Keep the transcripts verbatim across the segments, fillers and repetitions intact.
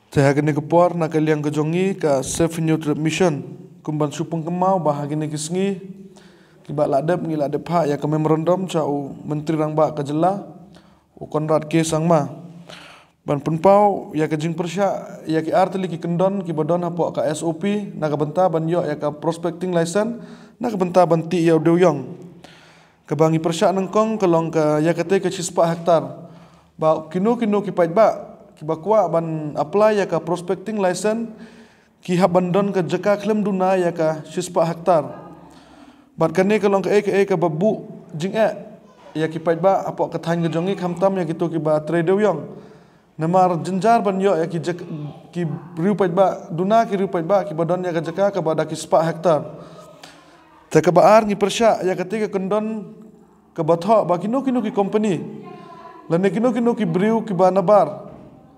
Saya kini kepor nak kalian kejongi ke Save Hynniewptrep Mission kumban supeng kemau bah kini kisngi kibat ladep ngi ladep hak ya ke memorandum cau menteri rang ba ke jela ukonrat ke sangma ban penpau ya ke jing persya ya ke arteli ki kendon ki bodon hapo ka S O P nak benta ban yo ya ka prospecting license nak benta ban ti ya deuyong kebangi persya nengkong kelong ke ya kete ke cispa hektar ba kinu kinu ki pait ba ki bakwa ban apply ya ka prospecting license ki habandon ke jeka klem duna ya ka cispa hektar bat kane kelong ke e ke e ke babu jing e ya ki pait ba apo ke thang ke jongi khamtam ya kitu ki ba trade yong namar jenjar ban yo ya ki jek ki riu pait ba duna ki riu pait ba ki badon ya ka jeka ke ba da ki spa hektar ta ke baar ngi persya ya ketika kendon ke batho ba kinu kinu ki company lane kinu kinu ki briu ki ba nabar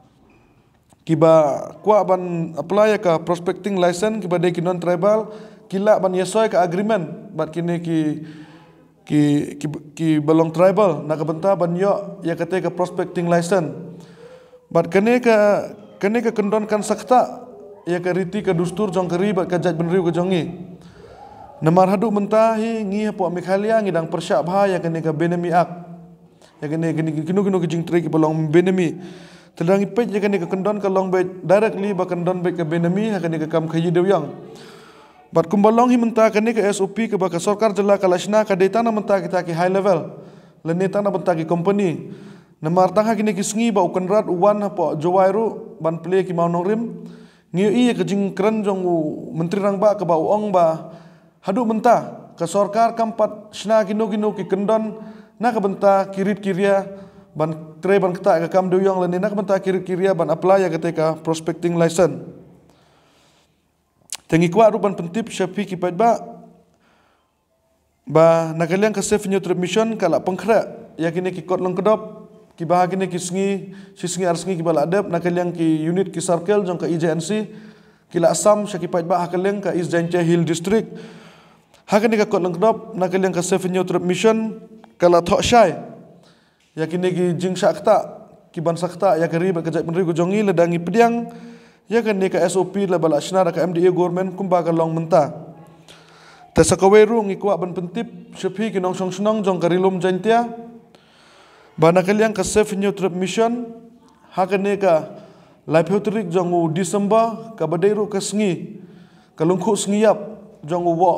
kiba kwa ban apply ka prospecting license kiba de non tribal kila ban yesoy ka agreement bat kini ki ki ki, ki balong tribal nak benta ban yo ya kate ka prospecting license bat kene ka kene ka kendon kan sakta ya ka riti ka dustur jong keri bat ka jaj benriu ka jongi namar hadu mentahi ngi hapo mikhalia ngidang persya bha ya kene ka benemi ak ya kene kini kinu kinu jing tri ki balong benemi Terdang ipet je kani ke kendon ke long bet directly ba kendon bet ke benemi kani ke kam khayi dewyang. Bat kumbalong hi menta kani ke S O P ke ba ke sarkar jela kalashna ka data na menta kita ki high level. Lene ta na menta ki company. Namar tang ha kini ki sngi ba ukanrat uwan hapo jowairu ban play ki mau nongrim. Ngi i ke jing kren jong menteri rang ba ke ba uong ba hadu menta ke sarkar kampat shna kinu kinu ki kendon na ke benta kirit kiria ban tre ban kata ke kam deuyong lene nak benta kiri-kiria ban apply ya ketika prospecting license tengi kwa ruban pentip syafi ki pait ba ba nakaliang ke Save Hynniewptrep Mission kala pengkhra ya kini ki kot long kedop ki bah kini ki sngi si sngi ar sngi ki bala adep nakaliang ki unit ki circle jong ke E J N C kila asam syaki pait ba hakaliang ke E J N C Hill district hakini ka kot long kedop nakaliang ke Save Hynniewptrep Mission kala thok syai ya kini ki jing sakta ki ban sakta ya keri ba kejat menteri ko jongi ledangi pediang ya kini ka S O P la bala shna ka M D A government kumba ka long menta ta sakaweru ngi kwa ban pentip shepi ki nong song snong jong karilum jantia bana kaliang ka Save Hynniewptrep Mission ha kini ka livelihood jong December ka badairu ka sngi ka lungkhu sngiap jong wo